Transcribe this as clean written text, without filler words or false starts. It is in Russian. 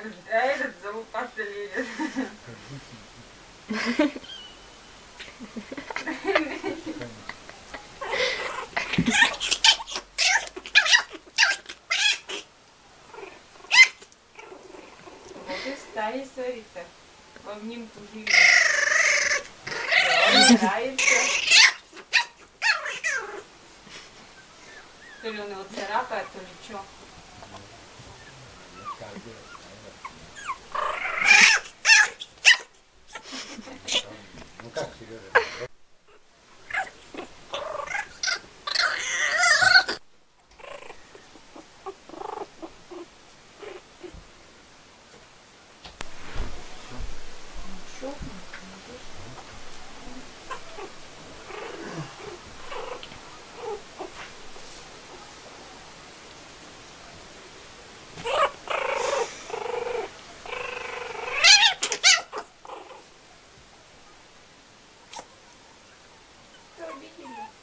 этот зовут последний. Вот и стая ссорится. В обнимку живет. Он нравится. То ли он его царапает, то ли что. Ну как, Сережа? Что видели?